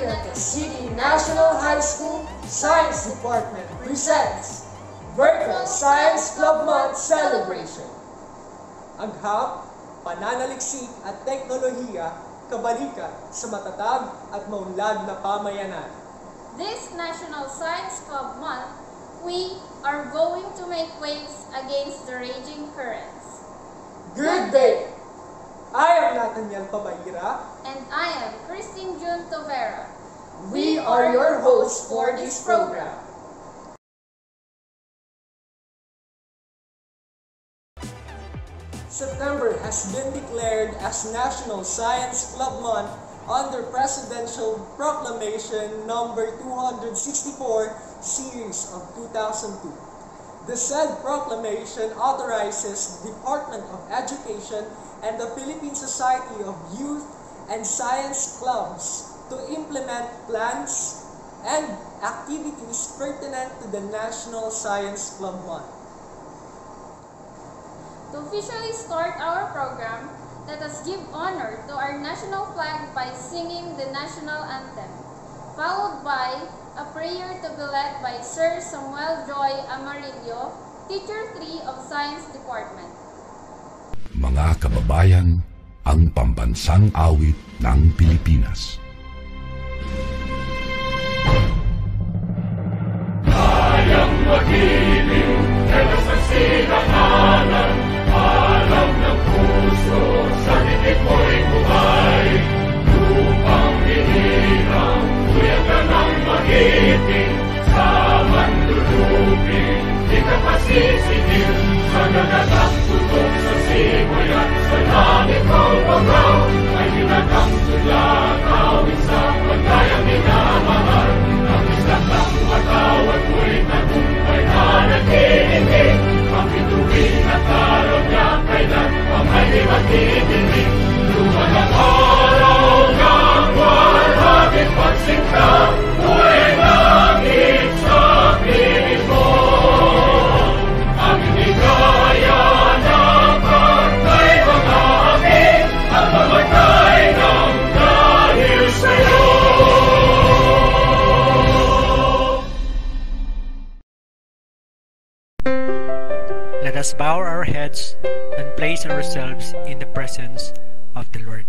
Urdaneta City National High School Science Department presents Virtual Science Club Month Celebration. Agham, pananaliksik at teknolohiya, kabalikat sa matatag at maunlad na pamayanan. This National Science Club Month, we are going to make waves against the raging currents. Good day! I am Nathaniel Pabaira. And I am Christine June Tovera. We are your hosts for this program. September has been declared as National Science Club Month under Presidential Proclamation number 264, Series of 2002. The said proclamation authorizes the Department of Education and the Philippine Society of Youth and Science Clubs to implement plans and activities pertinent to the National Science Club Month. To officially start our program, let us give honor to our national flag by singing the national anthem, followed by a prayer to be led by Sir Samuel Joy Amarillo, Teacher 3 of Science Department. Mga kababayan, ang pambansang awit ng Pilipinas. Kayang magiliw, pero sa silanganan, alam ng puso, sa titik mo'y buhay. Lupang hinirang, kuya ka ng magiting, sa manlulupin, di ka pasisigil, sa nagagang tutok sa simoy at sa langit kong pagaw, ay hinatang tula, kawin sa pagkayang minamahal, ang isang ng matawad mo'y tagumpay na naghihinig, ang bituin at araw niya kailan ang may matitinig. Luman ang araw ng walhagit pagsingka, mo'y langit sa piling mo. Ang inigaya na pagkay mga akin, at mamatay ng dahil sa'yo. Let us bow our heads and place ourselves in the presence of the Lord.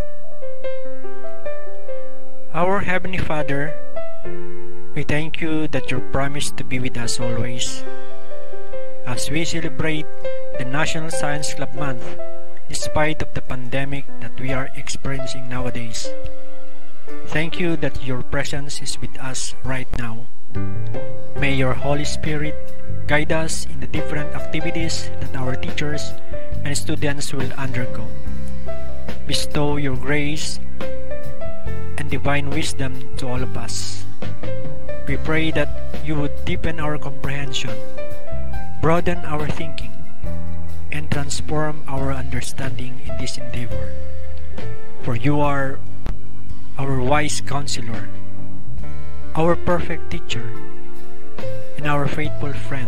Our Heavenly Father, we thank you that you promised to be with us always. As we celebrate the National Science Club Month, despite of the pandemic that we are experiencing nowadays, thank you that your presence is with us right now. May your Holy Spirit guide us in the different activities that our teachers and students will undergo. Bestow your grace and divine wisdom to all of us. We pray that you would deepen our comprehension, broaden our thinking, and transform our understanding in this endeavor. For you are our wise counselor, our perfect teacher, and our faithful friend.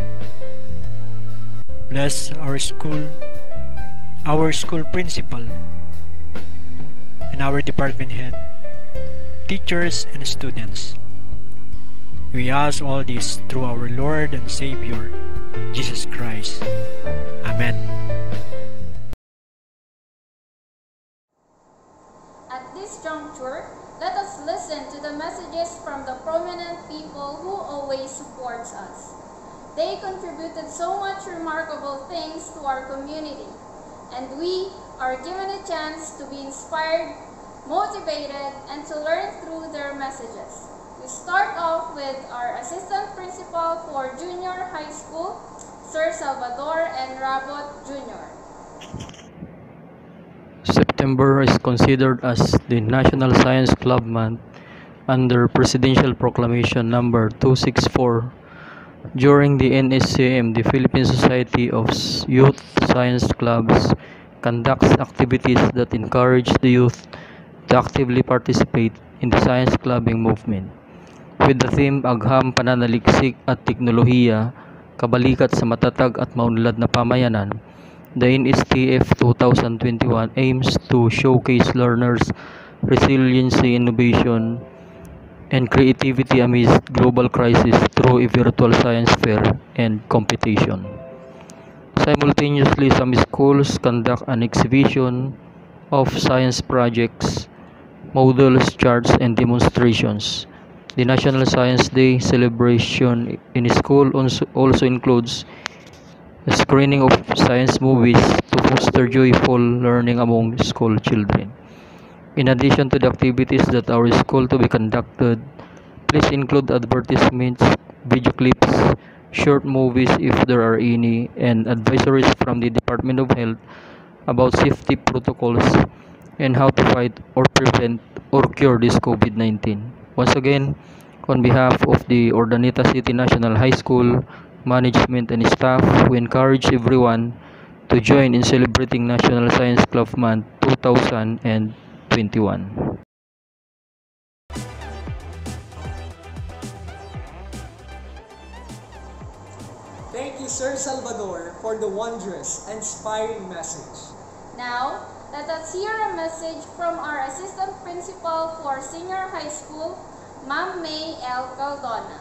Bless our school principal, and our department head, teachers and students. We ask all this through our Lord and Savior, Jesus Christ. Amen. At this juncture, let us listen to the messages from the prominent people who always supports us. They contributed so much remarkable things to our community, and we are given a chance to be inspired, motivated, and to learn through their messages. We start off with our Assistant Principal for Junior High School, Sir Salvador N. Rabot Jr. September is considered as the National Science Club Month under Presidential Proclamation number 264. During the NSCM, the Philippine Society of Youth Science Clubs conducts activities that encourage the youth to actively participate in the science clubbing movement. With the theme Agham, Pananaliksik at Teknolohiya, Kabalikat sa Matatag at Maunlad na Pamayanan, the NSTF 2021 aims to showcase learners' resiliency, innovation, and creativity amidst global crisis through a virtual science fair and competition. Simultaneously, some schools conduct an exhibition of science projects, models, charts, and demonstrations. The National Science Day celebration in school also includes a screening of science movies to foster joyful learning among school children. In addition to the activities that are school to be conducted, please include advertisements, video clips, short movies if there are any, and advisories from the Department of Health about safety protocols and how to fight or prevent or cure this COVID-19. Once again, on behalf of the Urdaneta City National High School management and staff, we encourage everyone to join in celebrating National Science Club Month 2021. Thank you, Sir Salvador, for the wondrous, inspiring message. Now, let us hear a message from our Assistant Principal for Senior High School, Ma'am May L. Caldona.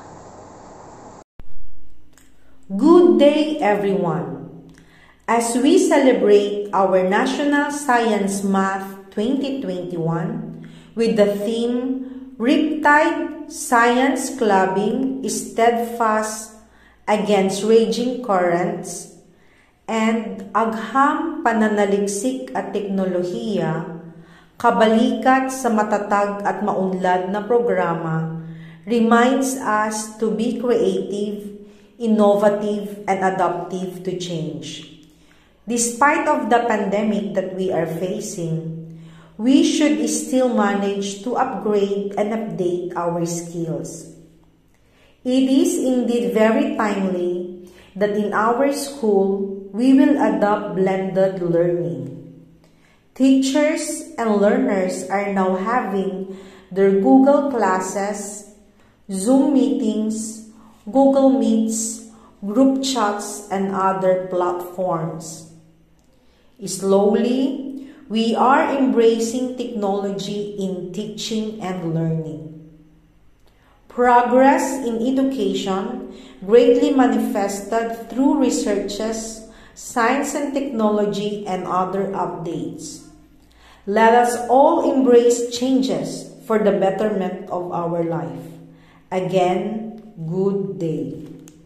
Good day, everyone. As we celebrate our National Science Math 2021 with the theme Riptide Science Clubbing Steadfast Against Raging Currents and Agham Pananaliksik at Teknolohiya, kabalikat sa matatag at maunlad na programa, reminds us to be creative, innovative, and adaptive to change. Despite of the pandemic that we are facing, we should still manage to upgrade and update our skills. It is indeed very timely that in our school, we will adopt blended learning. Teachers and learners are now having their Google classes, Zoom meetings, Google Meets, group chats, and other platforms. Slowly, we are embracing technology in teaching and learning. Progress in education greatly manifested through researches, science and technology, and other updates. Let us all embrace changes for the betterment of our life. Again, good day.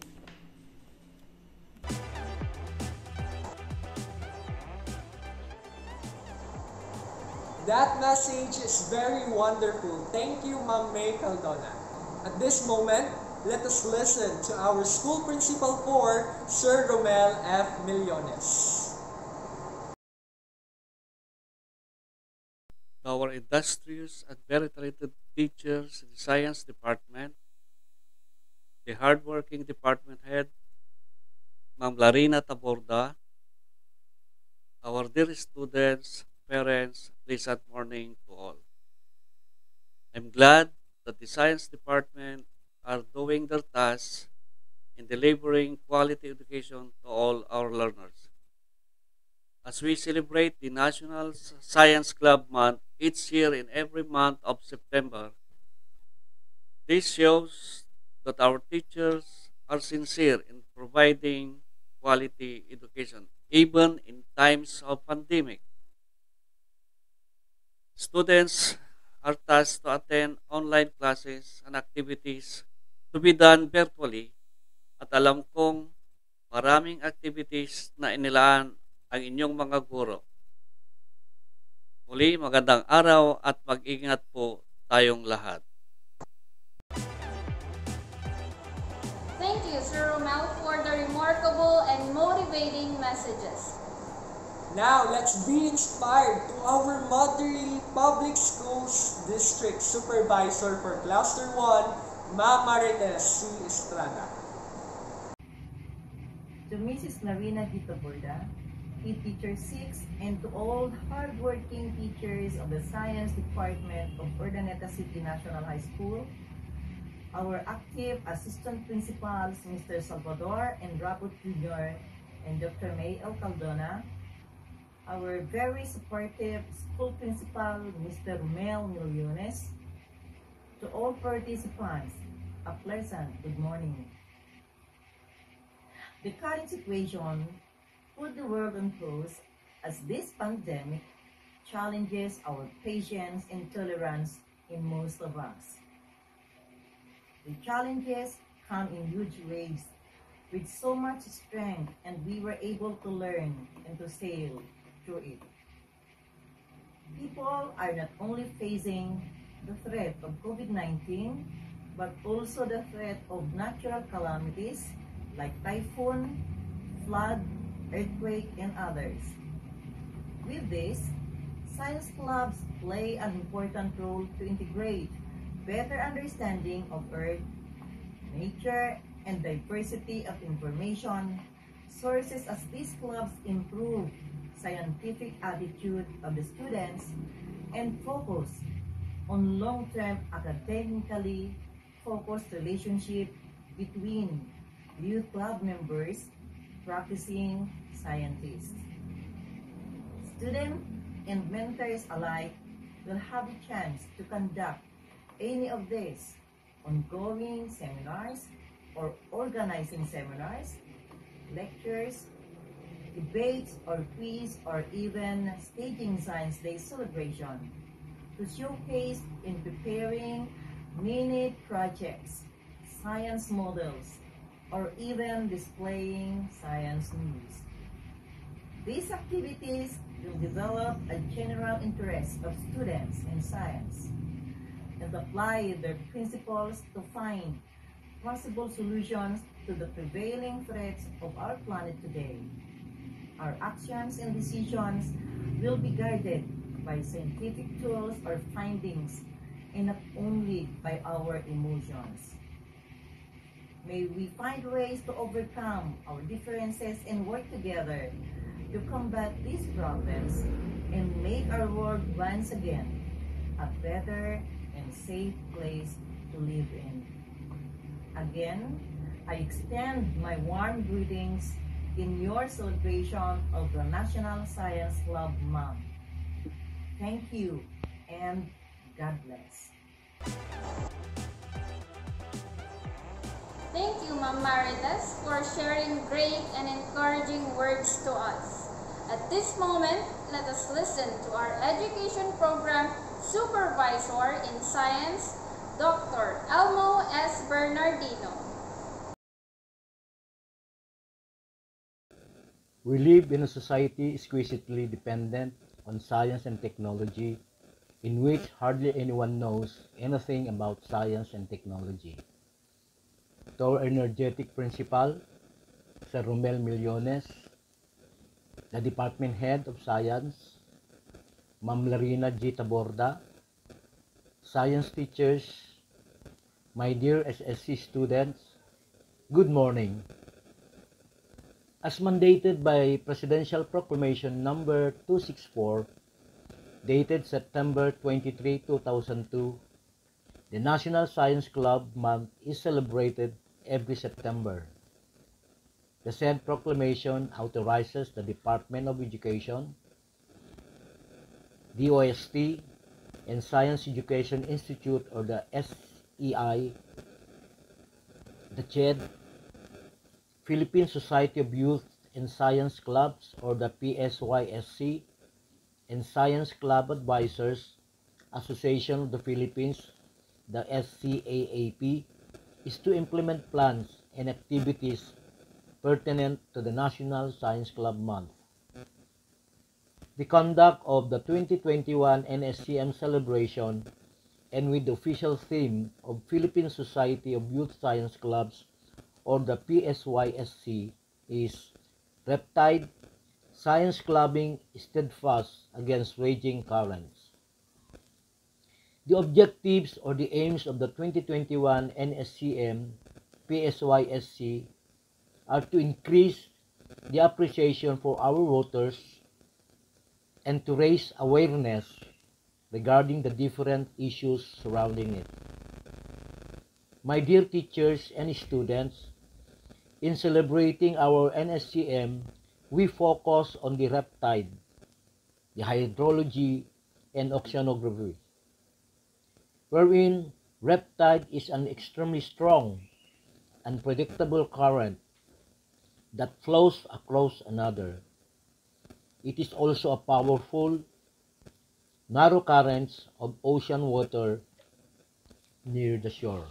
That message is very wonderful. Thank you, Ma'am May Caldona. At this moment, let us listen to our school principal for Sir Romel F. Millones. Our industrious and very talented teachers in the science department, the hardworking department head, Ma'am Larina Taborda, our dear students, parents, pleasant morning to all. I'm glad that the science department are doing their tasks in delivering quality education to all our learners. As we celebrate the National Science Club Month each year in every month of September, this shows that our teachers are sincere in providing quality education, even in times of pandemic. Students are tasked to attend online classes and activities to be done virtually at alam kong maraming activities na inilaan ang inyong mga guro. Muli, magandang araw at mag-ingat po tayong lahat. Thank you, Sir Romel, for the remarkable and motivating messages. Now, let's be inspired to our Motherly Public Schools District Supervisor for Cluster 1, Ma'am Marites C. Estrada. To Mrs. Larina Gitaborda, Teacher 6, and to all hardworking teachers of the Science Department of Urdaneta City National High School, our active assistant principals, Mr. Salvador and Raput Jr. and Dr. May L. Caldona, our very supportive school principal, Mr. Romel Millones, To all participants, a pleasant good morning. The current situation put the world on pause as this pandemic challenges our patience and tolerance in most of us. The challenges come in huge waves with so much strength, and we were able to learn and to sail through it. People are not only facing the threat of COVID-19, but also the threat of natural calamities like typhoon, flood, earthquake, and others. With this, science clubs play an important role to integrate better understanding of Earth, nature, and diversity of information sources as these clubs improve scientific attitude of the students and focus on long-term academically focused relationship between youth club members, practicing scientists. Students and mentors alike will have a chance to conduct any of these ongoing seminars or organizing seminars, lectures, debates or quiz, or even staging Science Day celebration to showcase in preparing mini projects, science models, or even displaying science news. These activities will develop a general interest of students in science and apply their principles to find possible solutions to the prevailing threats of our planet today. Our actions and decisions will be guided by scientific tools or findings and not only by our emotions. May we find ways to overcome our differences and work together to combat these problems and make our world once again a better and safe place to live in. Again, I extend my warm greetings in your celebration of the National Science Club Month. Thank you and God bless. Thank you, Ma'am Marites, for sharing great and encouraging words to us. At this moment, let us listen to our education program supervisor in science, Dr. Elmo S. Bernardino. We live in a society exquisitely dependent on science and technology, in which hardly anyone knows anything about science and technology. To our energetic principal, Sir Romel Millones, the Department Head of Science, Ma'am Larina G. Taborda, science teachers, my dear SSC students, good morning. As mandated by Presidential Proclamation number 264, dated September 23, 2002, the National Science Club Month is celebrated every September. The said proclamation authorizes the Department of Education, DOST, and Science Education Institute or the SEI, the CHED, Philippine Society of Youth and Science Clubs or the PSYSC, and Science Club Advisors Association of the Philippines, the SCAAP, is to implement plans and activities pertinent to the National Science Club Month. The conduct of the 2021 NSCM celebration and with the official theme of Philippine Society of Youth Science Clubs or the PSYSC is Riptide, Science Clubbing Steadfast Against Raging Currents. The objectives or the aims of the 2021 NSCM PSYSC are to increase the appreciation for our voters and to raise awareness regarding the different issues surrounding it. My dear teachers and students, in celebrating our NSCM, we focus on the riptide, the hydrology, and oceanography, wherein Riptide is an extremely strong, unpredictable current that flows across another. It is also a powerful, narrow currents of ocean water near the shore.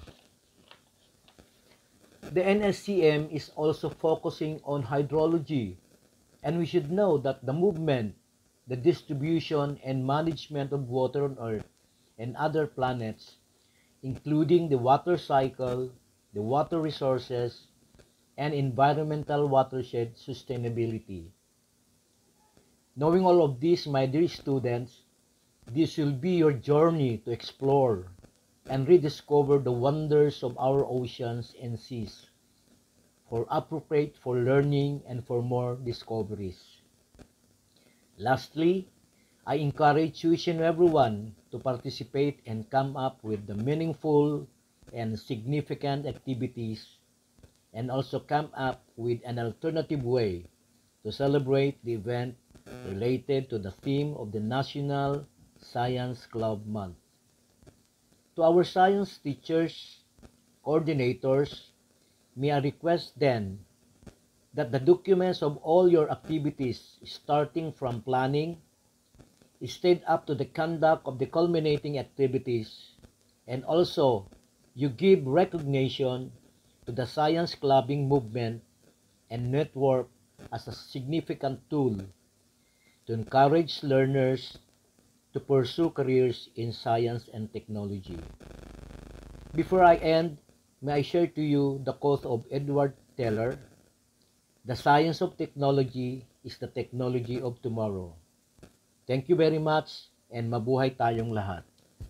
The NSCM is also focusing on hydrology, and we should know that the movement, the distribution, and management of water on Earth and other planets, including the water cycle, the water resources, and environmental watershed sustainability. Knowing all of this, my dear students, this will be your journey to explore and rediscover the wonders of our oceans and seas, for appropriate for learning and for more discoveries. Lastly, I encourage each and everyone to participate and come up with the meaningful and significant activities, and also come up with an alternative way to celebrate the event related to the theme of the National Science Club Month. To our science teachers, coordinators, may I request then that the documents of all your activities, starting from planning, stayed up to the conduct of the culminating activities, and also you give recognition to the science clubbing movement and network as a significant tool to encourage learners to pursue careers in science and technology. Before I end, may I share to you the quote of Edward Teller: "The science of technology is the technology of tomorrow." Thank you very much, and mabuhay tayong lahat.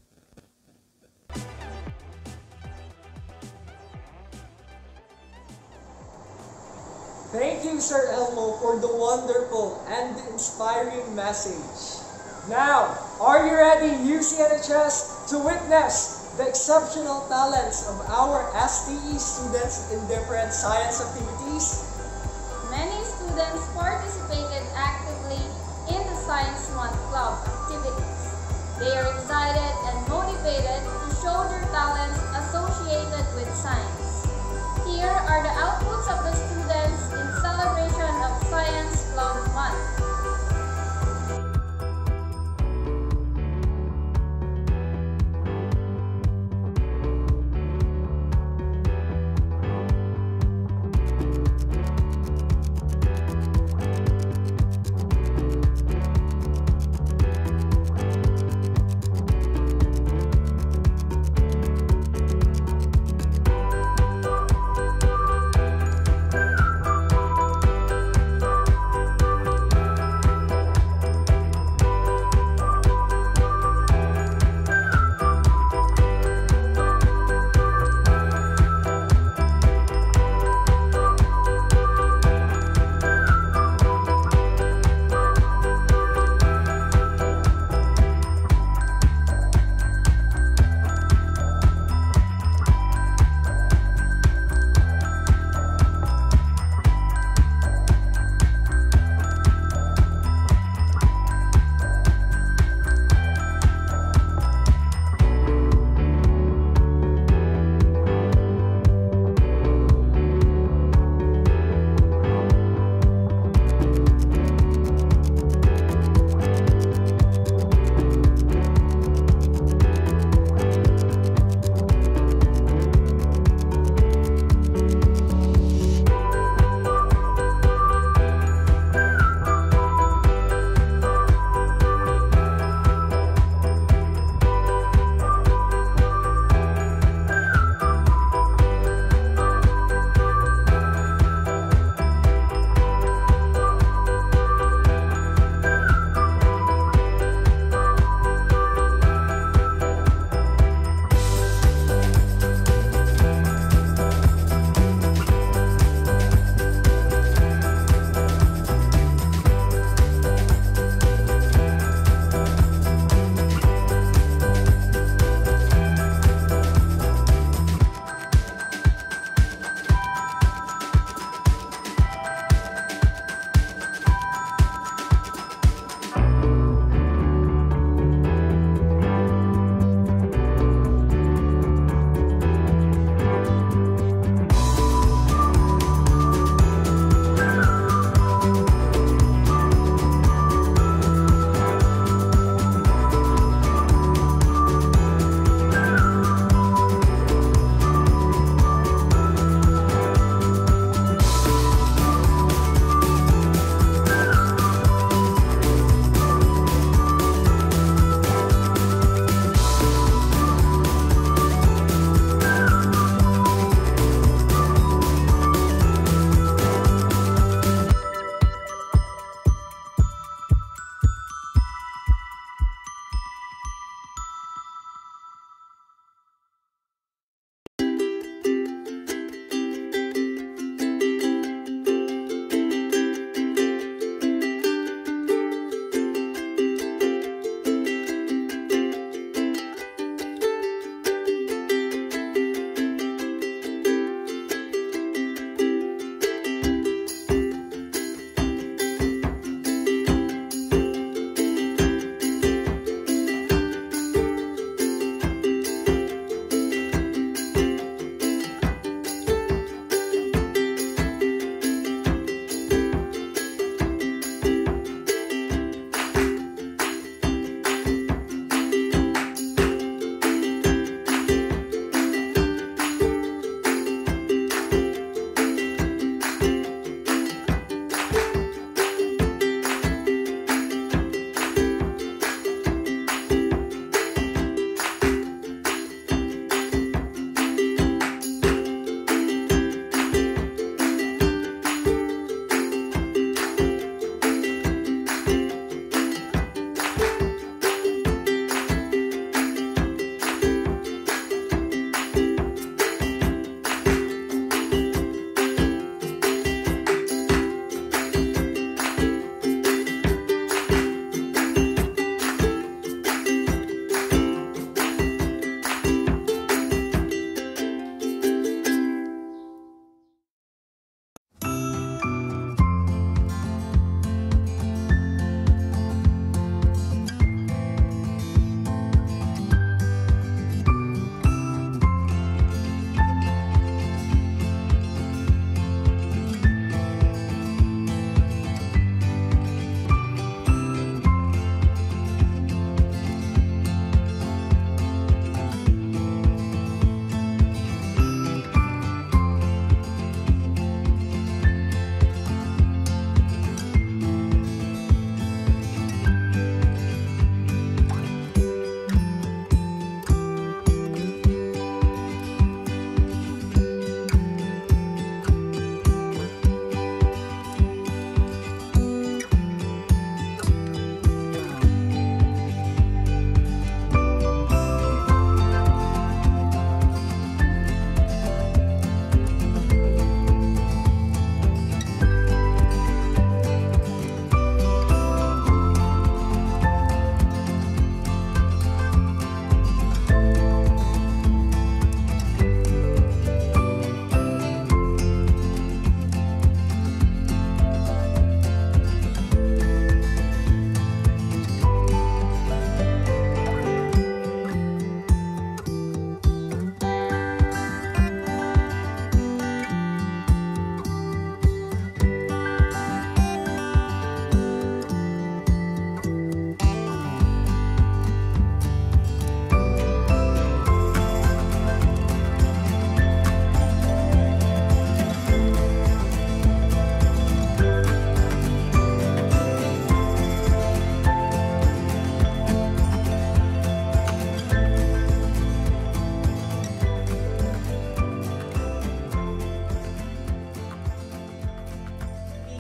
Thank you, Sir Elmo, for the wonderful and inspiring message. Now, are you ready, UCNHS, to witness the exceptional talents of our STE students in different science activities? Many students participated actively in the Science Month Club activities. They are excited and motivated to show their talents associated with science. Here are the outputs of the students in celebration of Science Club Month.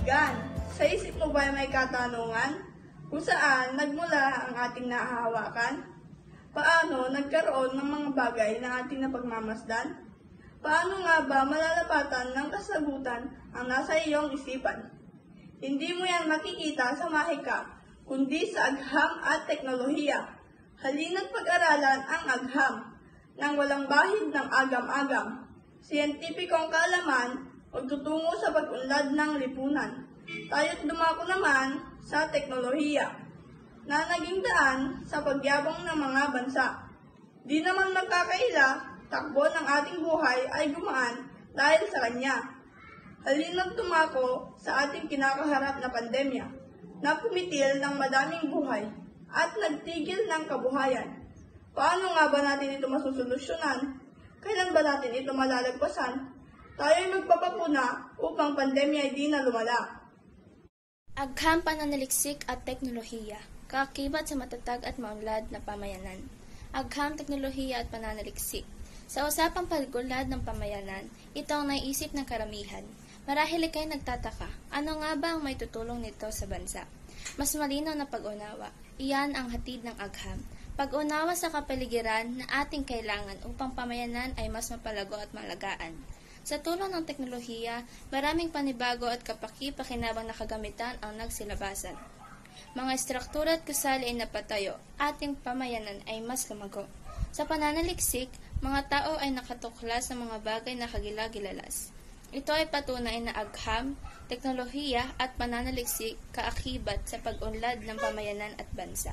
kaibigan, sa isip mo ba may katanungan kung saan nagmula ang ating nahahawakan? Paano nagkaroon ng mga bagay na ating napagmamasdan? Paano nga ba malalapatan ng kasagutan ang nasa iyong isipan? Hindi mo yan makikita sa mahika, kundi sa agham at teknolohiya. Halina't pag-aralan ang agham nang walang bahid ng agam-agam. Siyentipikong kaalaman, pagtutungo sa pag-unlad ng lipunan. Tayo't dumako naman sa teknolohiya na naging daan sa pagyabong ng mga bansa. Di naman magkakaila, takbo ng ating buhay ay gumaan dahil sa kanya. Halina't tumako sa ating kinakaharap na pandemya na pumitil ng madaming buhay at nagtigil ng kabuhayan. Paano nga ba natin ito masusolusyonan? Kailan ba natin ito malalagpasan? Tayo'y magpapakuna upang pandemya ay di na lumala. Agham, pananaliksik at teknolohiya, kaakibat sa matatag at maunlad na pamayanan. Agham, teknolohiya at pananaliksik. Sa usapang pag-unlad ng pamayanan, ito ang naiisip ng karamihan. Marahil ikay nagtataka, ano nga ba ang may tutulong nito sa bansa? Mas malinaw na pag-unawa, iyan ang hatid ng agham. Pag-unawa sa kapaligiran na ating kailangan upang pamayanan ay mas mapalago at malagaan. Sa tulong ng teknolohiya, maraming panibago at kapaki-pakinabang na kagamitan ang nagsilabasan. Mga struktura at gusali ay napatayo, ating pamayanan ay mas lumago. Sa pananaliksik, mga tao ay nakatuklas ng mga bagay na kagilagilalas. Ito ay patunay na agham, teknolohiya at pananaliksik kaakibat sa pag-unlad ng pamayanan at bansa.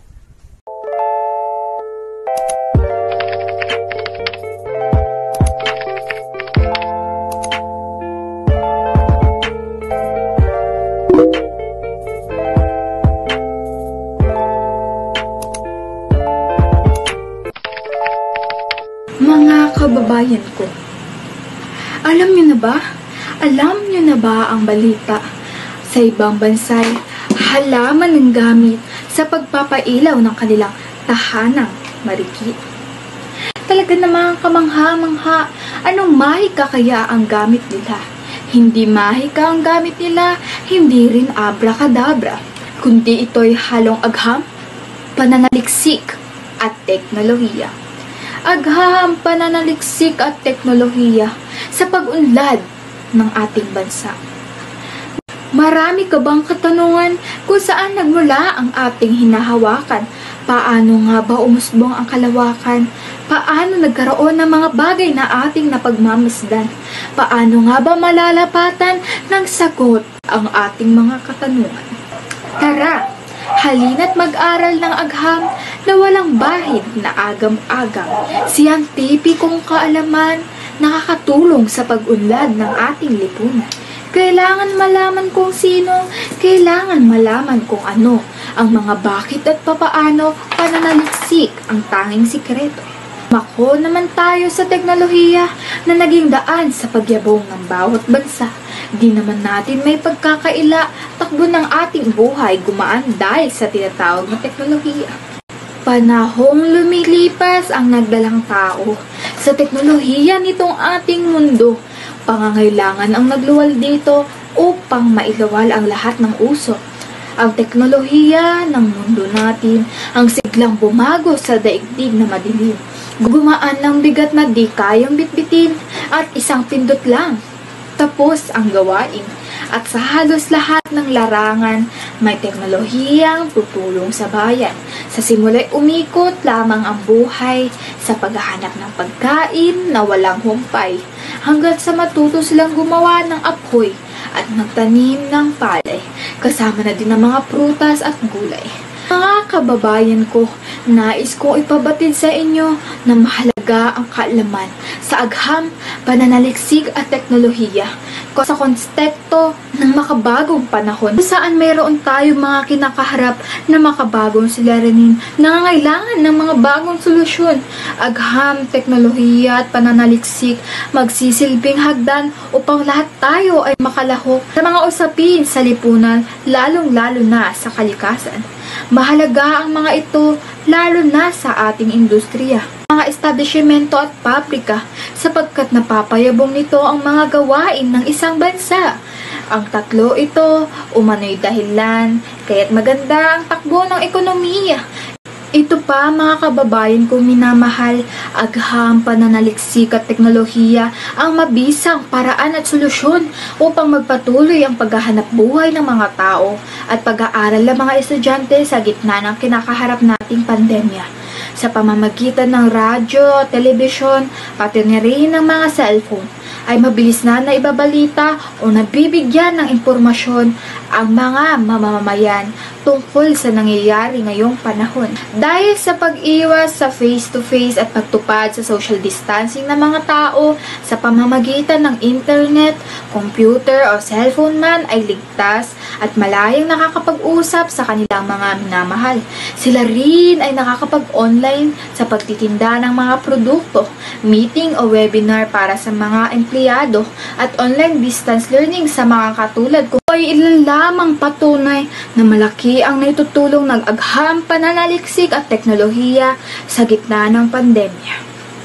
Mga kababayan ko, alam niyo na ba ang balita? Sa ibang bansay, halaman ng gamit sa pagpapailaw ng kanilang tahanang marikit. Talaga namang kamangha-mangha, anong mahika kaya ang gamit nila? Hindi mahika ang gamit nila, hindi rin abracadabra, kundi ito'y halong agham, pananaliksik at teknolohiya. Agham, pananaliksik at teknolohiya sa pag-unlad ng ating bansa. Marami ka bang katanungan kung saan nagmula ang ating hinahawakan? Paano nga ba umusbong ang kalawakan? Paano nagkaroon ng mga bagay na ating napagmamasdan? Paano nga ba malalapatan ng sagot ang ating mga katanungan? Tara! Halina't mag-aral ng agham na walang bahid na agam-agam. Siyentipikong kaalaman nakakatulong sa pag-unlad ng ating lipunan. Kailangan malaman kung sino, kailangan malaman kung ano, ang mga bakit at papaano, pananaliksik ang tanging sikreto. Mako naman tayo sa teknolohiya na naging daan sa pagyabong ng bawat bansa. Di naman natin may pagkakaila, takbo ng ating buhay gumaan dahil sa tinatawag na teknolohiya. Panahong lumilipas ang nagdalang tao sa teknolohiya nitong ating mundo. Pangangailangan ang nagluwal dito upang mailawal ang lahat ng uso. Ang teknolohiya ng mundo natin ang siglang bumago sa daigdig na madilim. Gumaan ng bigat na di kayang bitbitin at isang pindot lang. Tapos ang gawain. At sa halos lahat ng larangan, may teknolohiyang tutulong sa bayan. Sa simula'y umikot lamang ang buhay sa paghahanap ng pagkain na walang humpay. Hanggat sa matuto silang gumawa ng apoy at magtanim ng palay. Kasama na din ang mga prutas at gulay. Mga kababayan ko, nais kong ipabatid sa inyo na mahalaga ang kaalaman sa agham, pananaliksik at teknolohiya sa konteksto ng makabagong panahon saan mayroon tayong mga kinakaharap na makabagong suliranin na nangangailangan ng mga bagong solusyon. Agham, teknolohiya at pananaliksik magsisilbing hagdan upang lahat tayo ay makalahok sa mga usapin sa lipunan, lalong-lalo na sa kalikasan. Mahalaga ang mga ito lalo na sa ating industriya, mga establishmento at pabrika sapagkat napapayabong nito ang mga gawain ng isang bansa. Ang tatlo ito, umano'y dahilan, kaya't maganda ang takbo ng ekonomiya. Ito pa mga kababayan kong minamahal, agham, pananaliksik at teknolohiya ang mabisang paraan at solusyon upang magpatuloy ang paghahanap buhay ng mga tao at pag-aaral ng mga estudyante sa gitna ng kinakaharap nating pandemya. Sa pamamagitan ng radyo, telebisyon, pati na rin ng mga cellphone, ay mabilis na naibabalita o nabibigyan ng impormasyon ang mga mamamayan tungkol sa nangyayari ngayong panahon. Dahil sa pag-iwas sa face-to-face at pagtupad sa social distancing ng mga tao sa pamamagitan ng internet, computer o cellphone man ay ligtas at malayang nakakapag-usap sa kanilang mga minamahal. Sila rin ay nakakapag-online sa pagtitinda ng mga produkto, meeting o webinar para sa mga empleyado at online distance learning sa mga katulad ko ay ilan lamang patunay na malaki ang naitutulong ng agham, pananaliksik at teknolohiya sa gitna ng pandemya.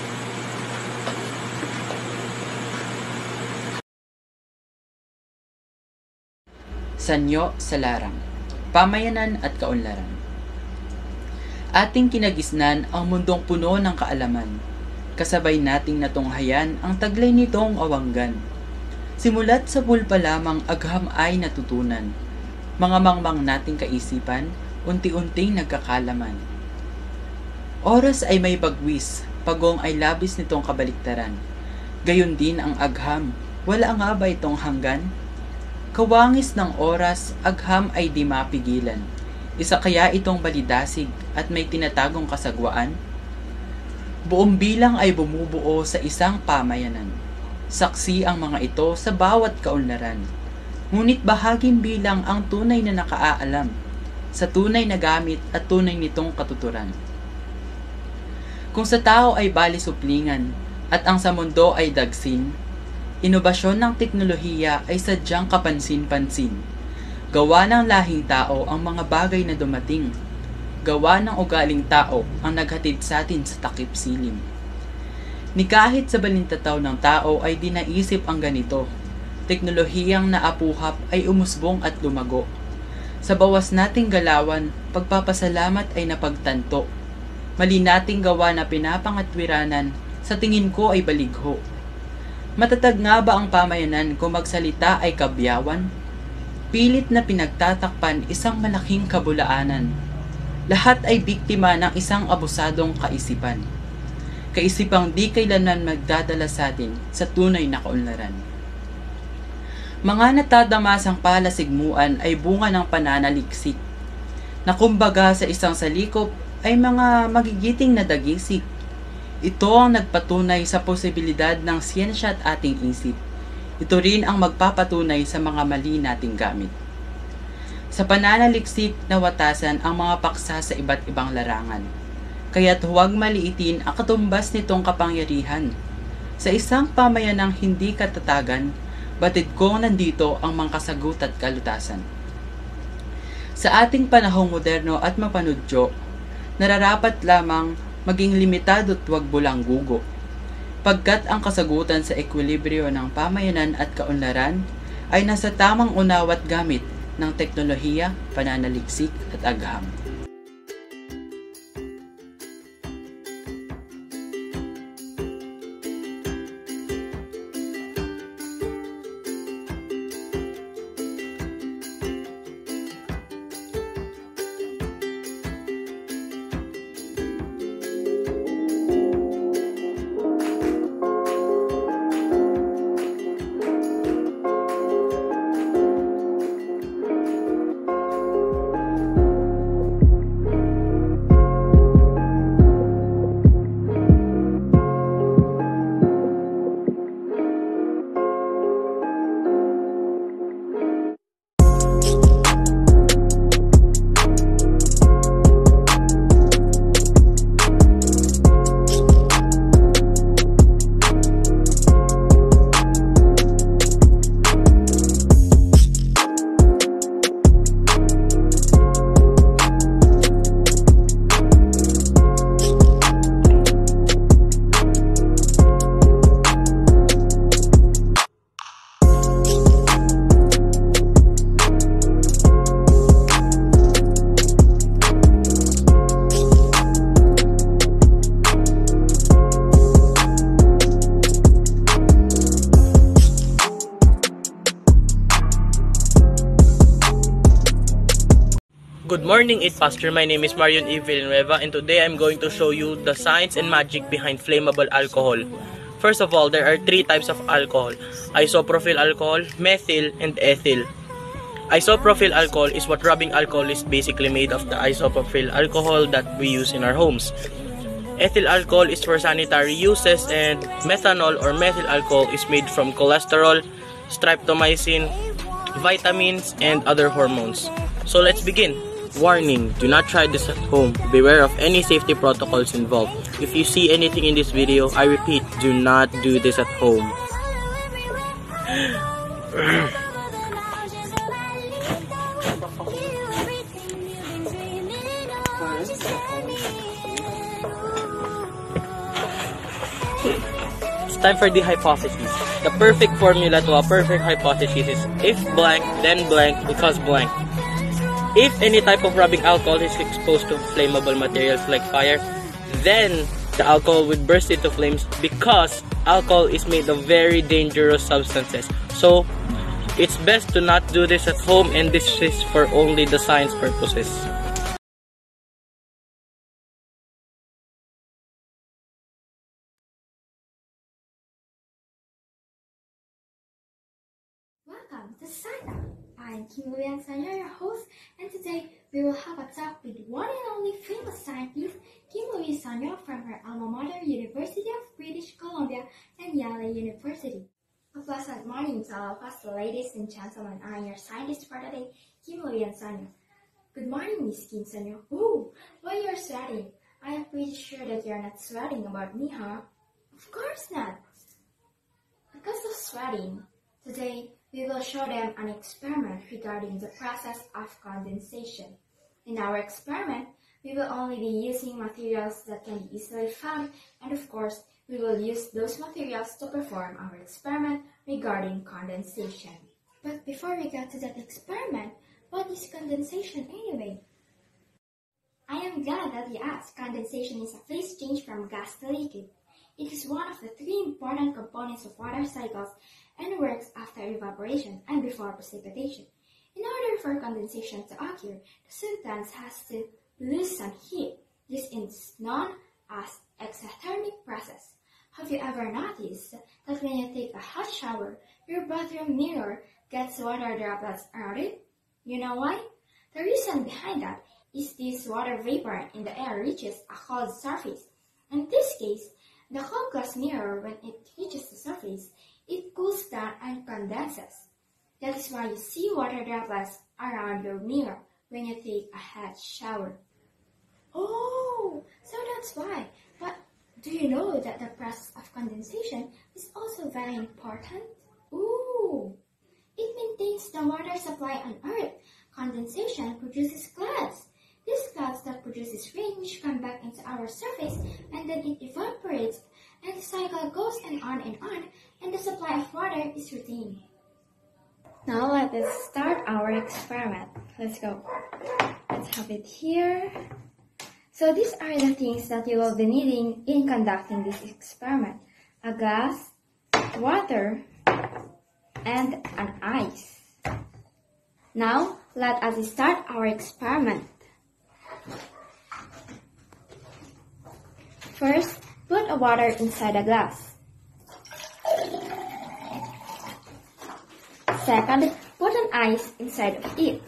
Sanyo sa larang, pamayanan at kaunlaran. Ating kinagisnan ang mundong puno ng kaalaman. Kasabay nating natunghayan ang taglay nitong awanggan. Simulat sa bulpa lamang agham ay natutunan. Mga mangmang nating kaisipan, unti-unting nagkakalaman. Oras ay may bagwis, pagong ay labis nitong kabaliktaran. Gayon din ang agham, wala nga ba itong hanggan? Kawangis ng oras, agham ay di mapigilan. Isa kaya itong balidasig at may tinatagong kasagwaan? Buong bilang ay bumubuo sa isang pamayanan. Saksi ang mga ito sa bawat kaunlaran. Ngunit bahaging bilang ang tunay na nakaalam sa tunay na gamit at tunay nitong katuturan. Kung sa tao ay bali suplingan at ang sa mundo ay dagsin, inobasyon ng teknolohiya ay sadyang kapansin-pansin. Gawa ng lahing tao ang mga bagay na dumating. Gawa ng ugaling tao ang naghatid sa atin sa takip silim. Ni kahit sa balintataw ng tao ay dinaisip ang ganito. Teknolohiyang naapuhap ay umusbong at lumago. Sa bawas nating galawan, pagpapasalamat ay napagtanto. Mali nating gawa na pinapangatwiranan, sa tingin ko ay baligho. Matatag nga ba ang pamayanan kung magsalita ay kabyawan? Pilit na pinagtatakpan isang malaking kabulaanan. Lahat ay biktima ng isang abusadong kaisipan. Kaisipang di kailanman magdadala sa atin sa tunay na kaunlaran. Mga natadamasang palasigmuan ay bunga ng pananaliksik, na kumbaga sa isang salikop ay mga magigiting na dagisik. Ito ang nagpatunay sa posibilidad ng siyensya at ating isip. Ito rin ang magpapatunay sa mga mali nating gamit. Sa pananaliksik, nawatasan ang mga paksa sa iba't ibang larangan. Kaya't huwag maliitin ang katumbas nitong kapangyarihan. Sa isang pamayanang hindi katatagan, batid ko nandito ang mga kasagot at kalutasan. Sa ating panahong moderno at mapanudyo, nararapat lamang maging limitado at huwag bulanggugo. Pagkat ang kasagutan sa ekwilibryo ng pamayanan at kaunlaran ay nasa tamang unawa at gamit ng teknolohiya, pananaliksik at agham. Good morning, 8 Pastor. My name is Marion E. Villanueva, and today I'm going to show you the science and magic behind flammable alcohol. First of all, there are 3 types of alcohol: isopropyl alcohol, methyl, and ethyl. Isopropyl alcohol is what rubbing alcohol is basically made of the isopropyl alcohol that we use in our homes. Ethyl alcohol is for sanitary uses, and methanol or methyl alcohol is made from cholesterol, streptomycin, vitamins, and other hormones. So let's begin. Warning, do not try this at home. Beware of any safety protocols involved. If you see anything in this video, I repeat, do not do this at home. It's time for the hypothesis. The perfect formula to a perfect hypothesis is if blank, then blank, because blank. If any type of rubbing alcohol is exposed to flammable materials like fire, then the alcohol would burst into flames because alcohol is made of very dangerous substances. So, it's best to not do this at home, and this is for only the science purposes. Welcome to Sana. I'm Kim Sanya, your host, and today we will have a talk with one and only famous scientist, Kim Sanya, from her alma mater, University of British Columbia and Yale University. A pleasant morning to all of us, ladies and gentlemen. I'm your scientist for today, Kim Sanya. Good morning, Miss Kim Sanya. Ooh, why you're sweating? I am pretty sure that you're not sweating about me, huh? Of course not. Because of sweating, today we will show them an experiment regarding the process of condensation. In our experiment, we will only be using materials that can be easily found, and of course, we will use those materials to perform our experiment regarding condensation. But before we get to that experiment, what is condensation anyway? I am glad that you asked. Condensation is a phase change from gas to liquid. It is one of the 3 important components of water cycles and works after evaporation and before precipitation. In order for condensation to occur, the substance has to lose some heat. This is known as exothermic process. Have you ever noticed that when you take a hot shower, your bathroom mirror gets water droplets around it? You know why? The reason behind that is this water vapor in the air reaches a cold surface. In this case, the cold glass mirror, when it reaches the surface, it cools down and condenses. That is why you see water droplets around your mirror when you take a hot shower. Oh, so that's why. But do you know that the process of condensation is also very important? Ooh, it maintains the water supply on Earth. Condensation produces clouds. These clouds that produces rain which come back into our surface, and then it evaporates, and the cycle goes on, and the supply of water is retained. Now let us start our experiment. Let's go. Let's have it here. So these are the things that you will be needing in conducting this experiment: a glass, water, and an ice. Now let us start our experiment. First, put a water inside a glass. Second, put an ice inside of it.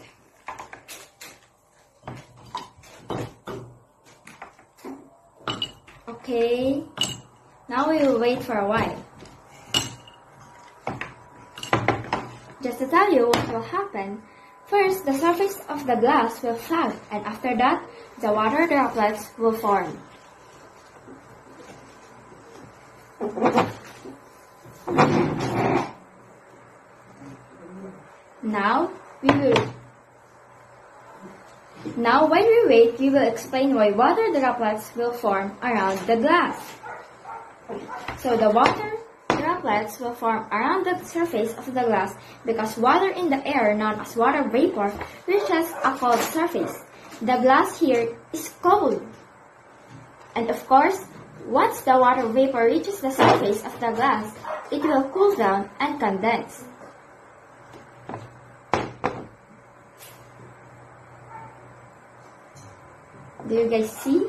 Okay, now we will wait for a while. Just to tell you what will happen, first the surface of the glass will flood, and after that, the water droplets will form. Now when we wait, we will explain why water droplets will form around the glass. So the water droplets will form around the surface of the glass because water in the air, known as water vapor, reaches a cold surface. The glass here is cold. And of course, once the water vapor reaches the surface of the glass, it will cool down and condense. Do you guys see?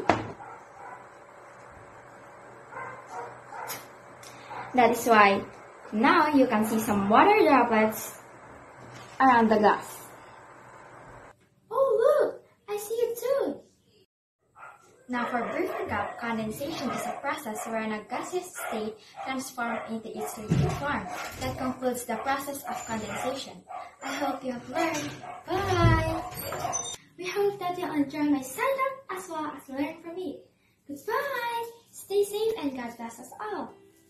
That is why now you can see some water droplets around the glass. Oh look! I see it too! Now for breathing up, condensation is a process wherein a gaseous state transforms into its liquid form. That concludes the process of condensation. I hope you have learned. Bye! We hope that you enjoy my stand-up as well as learn from me. Goodbye! Stay safe and God bless us all.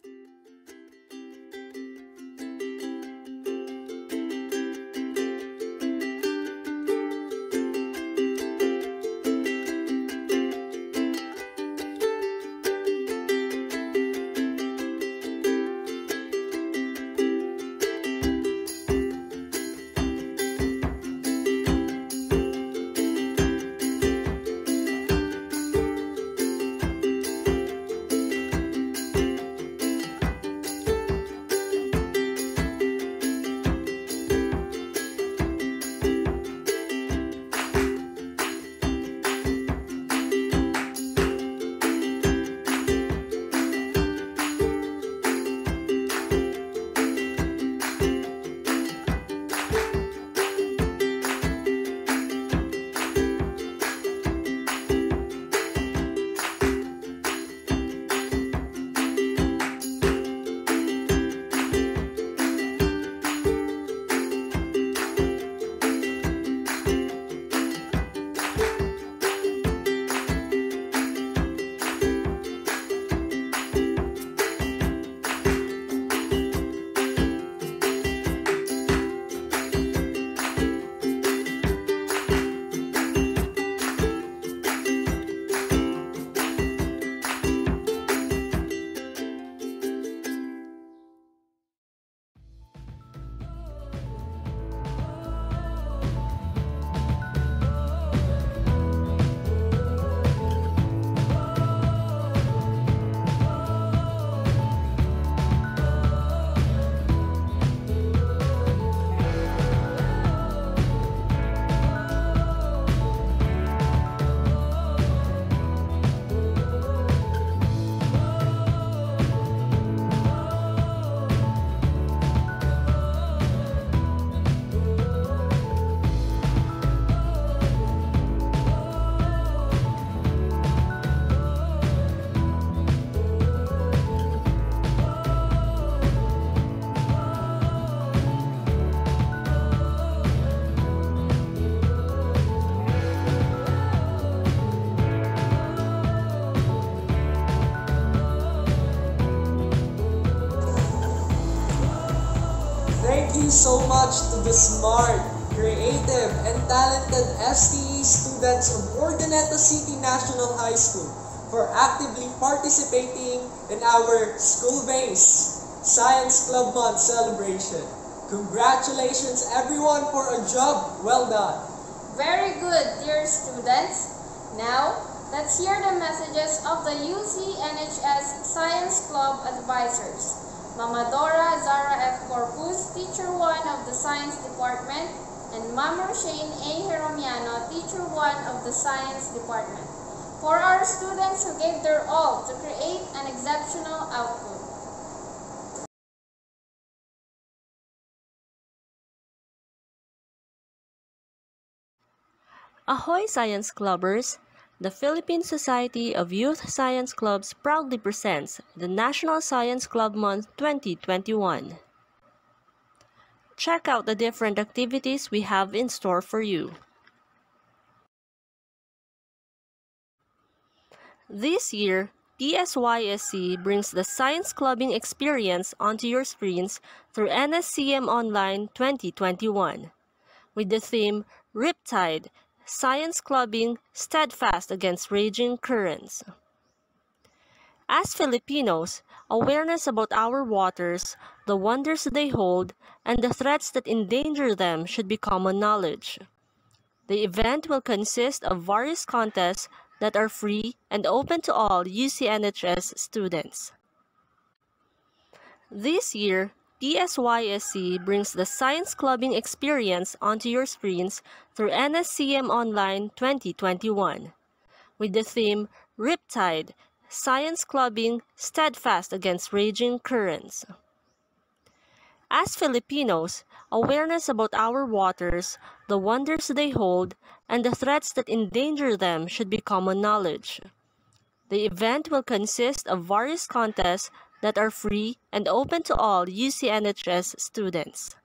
Thank you so much to the smart, creative, and talented STE students of Urdaneta City National High School for actively participating in our school-based Science Club Month celebration. Congratulations everyone for a job well done. Very good, dear students. Now, let's hear the messages of the UC-NHS Science Club advisors. Mama Dora Zara F. Corpus, Teacher 1 of the Science Department, and Mama Shane A. Jeromiano, Teacher 1 of the Science Department, for our students who gave their all to create an exceptional output. Ahoy Science Clubbers! The Philippine Society of Youth Science Clubs proudly presents the National Science Club Month 2021. Check out the different activities we have in store for you. This year, PSYSC brings the science clubbing experience onto your screens through NSCM Online 2021 with the theme Riptide, Science Clubbing Steadfast Against Raging Currents. As Filipinos, awareness about our waters, the wonders they hold, and the threats that endanger them should be common knowledge. The event will consist of various contests that are free and open to all UCNHS students. This year, PSYSC brings the science clubbing experience onto your screens through NSCM Online 2021 with the theme Riptide, Science Clubbing Steadfast Against Raging Currents. As Filipinos, awareness about our waters, the wonders they hold, and the threats that endanger them should be common knowledge. The event will consist of various contests that are free and open to all UCNHS students.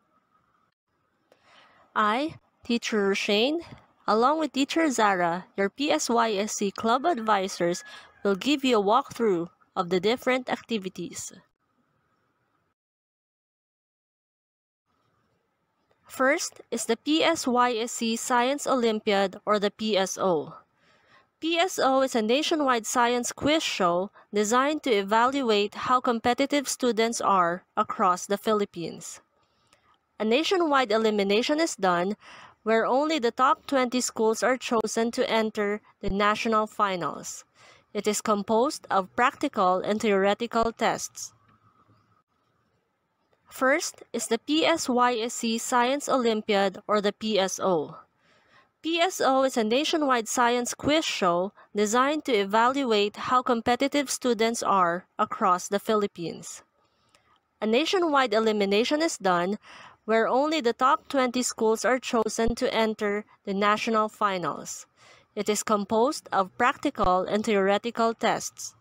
I, Teacher Shane, along with Teacher Zara, your PSYSC club advisors, will give you a walkthrough of the different activities. First is the PSYSC Science Olympiad, or the PSO. PSO is a nationwide science quiz show designed to evaluate how competitive students are across the Philippines. A nationwide elimination is done where only the top 20 schools are chosen to enter the national finals. It is composed of practical and theoretical tests. First is the PSYSC Science Olympiad, or the PSO. PSO is a nationwide science quiz show designed to evaluate how competitive students are across the Philippines. A nationwide elimination is done where only the top 20 schools are chosen to enter the national finals. It is composed of practical and theoretical tests.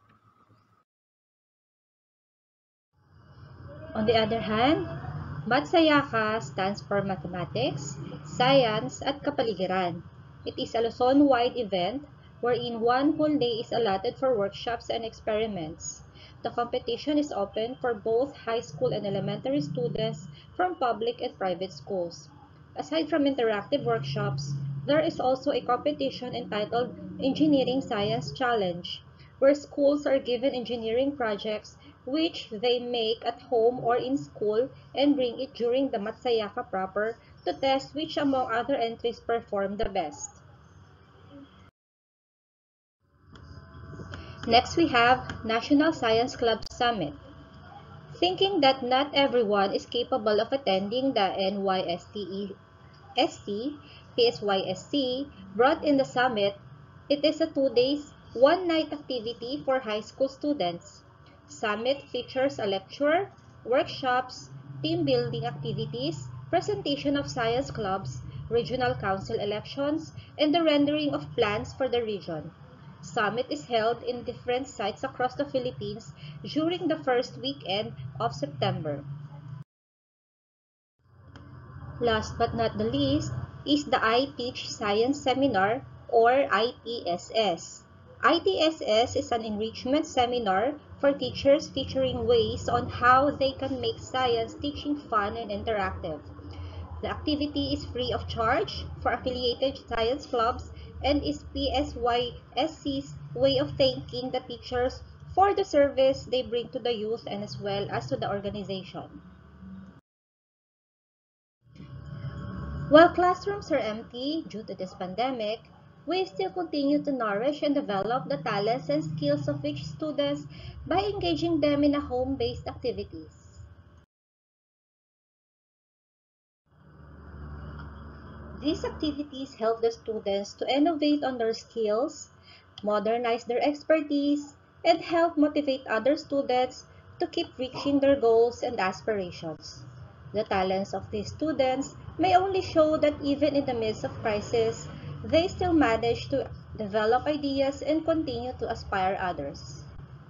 On the other hand, Matsayaka stands for Mathematics, Science, at Kapaligiran. It is a Luzon-wide event wherein one whole day is allotted for workshops and experiments. The competition is open for both high school and elementary students from public and private schools. Aside from interactive workshops, there is also a competition entitled Engineering Science Challenge, where schools are given engineering projects which they make at home or in school and bring it during the Matsayaka proper to test which among other entries perform the best. Next we have National Science Club Summit. Thinking that not everyone is capable of attending the PSYSC brought in the summit, it is a 2 days, 1 night activity for high school students. Summit features a lecture, workshops, team building activities, presentation of science clubs, regional council elections, and the rendering of plans for the region. Summit is held in different sites across the Philippines during the first weekend of September. Last but not the least is the I Teach Science Seminar, or ITSS. ITSS is an enrichment seminar for teachers featuring ways on how they can make science teaching fun and interactive. The activity is free of charge for affiliated science clubs and is PSYSC's way of thanking the teachers for the service they bring to the youth and as well as to the organization. While classrooms are empty due to this pandemic, we still continue to nourish and develop the talents and skills of each students by engaging them in a home-based activities. These activities help the students to innovate on their skills, modernize their expertise, and help motivate other students to keep reaching their goals and aspirations. The talents of these students may only show that even in the midst of crisis, they still manage to develop ideas and continue to inspire others.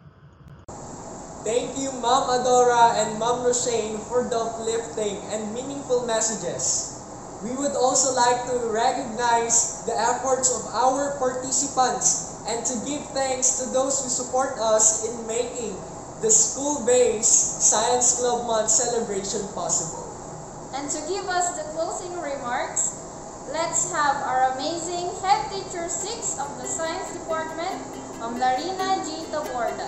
Thank you, Ma'am Adora and Ma'am Roshane, for the uplifting and meaningful messages. We would also like to recognize the efforts of our participants and to give thanks to those who support us in making the school-based Science Club Month celebration possible. And to give us the closing remarks, let's have our amazing Head Teacher 6 of the Science Department, Larina G. Taborda.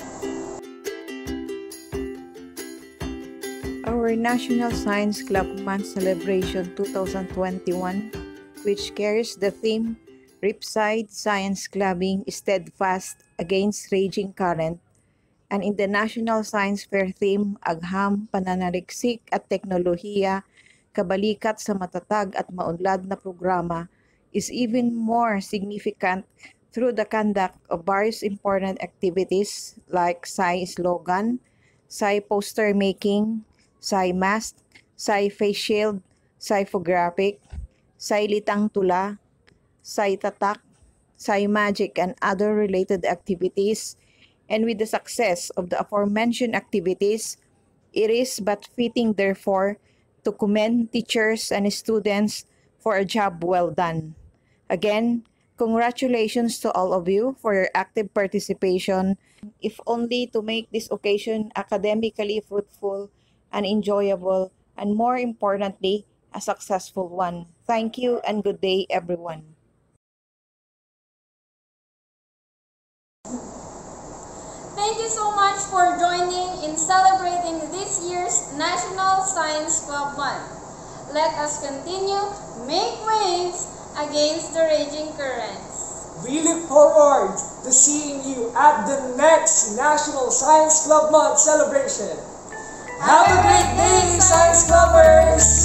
Our National Science Club Month Celebration 2021, which carries the theme Riptide Science Clubbing Steadfast Against Raging Current, and in the National Science Fair theme Agham, Pananaliksik at Teknolohiya, Kabalikat sa Matatag at Maunlad na Programa, is even more significant through the conduct of various important activities like SAI slogan, SAI poster making, SAI mask, SAI face shield, SAI infographic, SAI litang tula, SAI tatak, SAI magic, and other related activities. And with the success of the aforementioned activities, it is but fitting, therefore, to commend teachers and students for a job well done. Again, congratulations to all of you for your active participation, if only to make this occasion academically fruitful and enjoyable, and more importantly, a successful one. Thank you and good day, everyone. Thank you so much for joining in celebrating this year's National Science Club Month. Let us continue make waves against the raging currents. We look forward to seeing you at the next National Science Club Month celebration. Have a great day, Science Clubbers!